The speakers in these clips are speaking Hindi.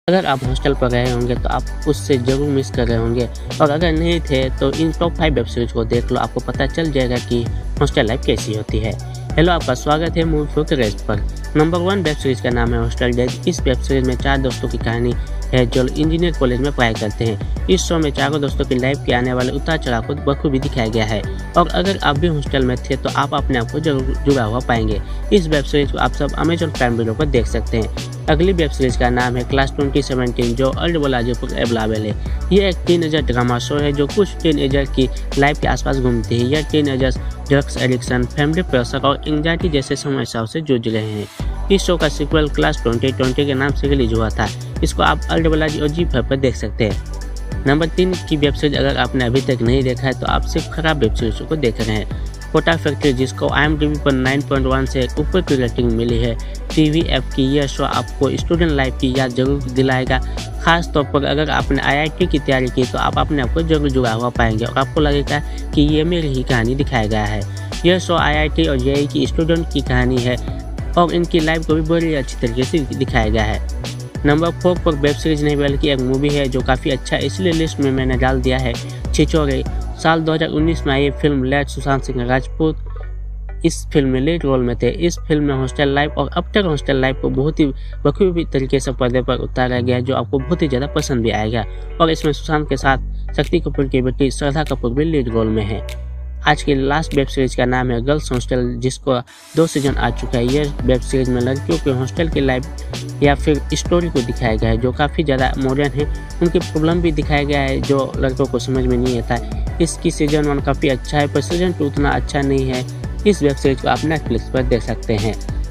अगर आप हॉस्टल पर रहे होंगे तो आप उससे ज़रूर मिस कर रहे होंगे, और अगर नहीं थे तो इन टॉप 5 वेब सीरीज़ को देख लो, आपको पता चल जाएगा कि हॉस्टल लाइफ कैसी होती है। हेलो, आपका स्वागत है मूवी फुकरेज पर। नंबर 1 वेब सीरीज़ का नाम है हॉस्टल डेज। इस वेब सीरीज़ में 4 दोस्तों की कहानी है जो इंजीनियर कॉलेज में पढ़ाई करते हैं। इस शो में चारों दोस्तों की लाइफ के आने वाले उतार चढ़ाव को बखूबी दिखाया गया है, और अगर आप भी हॉस्टल में थे तो आप अपने आप को जरूर जुड़ा हुआ पाएंगे। इस वेब सीरीज को आप सब अमेजॉन प्राइम वीडियो पर देख सकते हैं। अगली वेब सीरीज का नाम है क्लास 2017 जो ओल्ड बालाजी पर अवेलेबल है। यह एक टीनेजर ड्रामा शो है जो कुछ टीनेजर की लाइफ के आसपास घूमती है। यह teenagers drugs addiction, family pressure और एंग्जाइटी जैसे समस्याओं से जूझ रहे हैं। इस शो का सीक्वल क्लास 2020 के नाम से रिलीज हुआ था। इसको आप ओल्ड बालाजी और जी5 पर देख सकते हैं। नंबर 3 की वेब सीरीज अगर आपने अभी तक नहीं देखा है तो आप सिर्फ खराब वेब सीरीज को देख रहे हैं। कोटा फैक्ट्री, जिसको IMDb पर 9.1 से ऊपर की रेटिंग मिली है, TVF की यह शो आपको स्टूडेंट लाइफ की याद जरूर दिलाएगा। खास तौर पर अगर आपने IIT की तैयारी की तो आप अपने आप को जरूर जुड़ा हुआ पाएंगे और आपको लगेगा कि ये मेरी ही कहानी दिखाया गया है। यह शो IIT और JEE की स्टूडेंट की कहानी है और इनकी लाइफ को भी बड़ी अच्छी तरीके से दिखाया गया है। नंबर 4 पर वेब सीरीज नहीं बल्कि एक मूवी है जो काफ़ी अच्छा है, इसलिए लिस्ट में मैंने डाल दिया है छिछोरे। साल 2019 में आई फिल्म लेट सुशांत सिंह राजपूत इस फिल्म में लीड रोल में थे। इस फिल्म में हॉस्टल लाइफ और आफ्टर हॉस्टल लाइफ को बहुत ही बखूबी तरीके से पर्दे पर उतारा गया जो आपको बहुत ही ज़्यादा पसंद भी आएगा, और इसमें सुशांत के साथ शक्ति कपूर की बेटी श्रद्धा कपूर भी लीड रोल में है। आज की लास्ट वेब सीरीज का नाम है गर्ल्स हॉस्टल, जिसको 2 सीजन आ चुका है। यह वेब सीरीज में लड़कियों के हॉस्टल की लाइफ या फिर स्टोरी को दिखाया गया है जो काफ़ी ज़्यादा मॉडर्न है। उनकी प्रॉब्लम भी दिखाया गया है जो लड़कों को समझ में नहीं आता है। इसकी सीजन 1 काफ़ी अच्छा है पर सीजन 2 उतना अच्छा नहीं है। इस वेब सीरीज को आप नेटफ्लिक्स पर देख सकते हैं।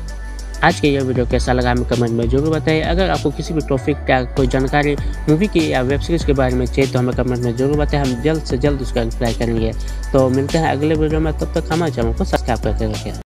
आज के यह वीडियो कैसा लगा हमें कमेंट में जरूर बताइए। अगर आपको किसी भी टॉपिक का कोई जानकारी मूवी की या वेब सीरीज के बारे में चाहिए तो हमें कमेंट में जरूर बताएं, हम जल्द से जल्द उसका रिप्लाई करेंगे। तो मिलते हैं अगले वीडियो में, तब तक हमारे चैनल को सब्सक्राइब करके रखें।